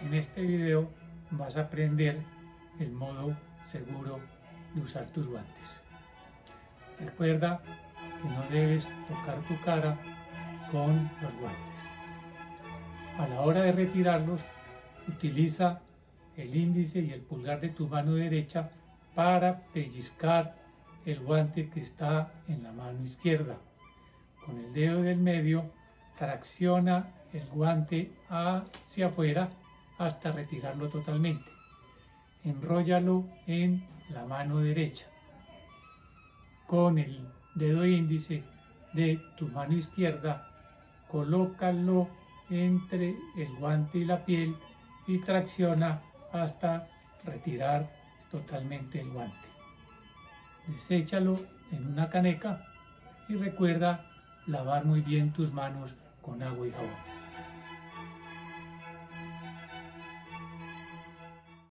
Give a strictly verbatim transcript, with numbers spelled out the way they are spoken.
En este video vas a aprender el modo seguro de usar tus guantes. Recuerda que no debes tocar tu cara con los guantes. A la hora de retirarlos, utiliza el índice y el pulgar de tu mano derecha para pellizcar el guante que está en la mano izquierda. Con el dedo del medio tracciona el guante hacia afuera hasta retirarlo totalmente. Enróllalo en la mano derecha. Con el dedo índice de tu mano izquierda, colócalo entre el guante y la piel y tracciona hasta retirar totalmente el guante. Deséchalo en una caneca y recuerda lavar muy bien tus manos con agua y jabón.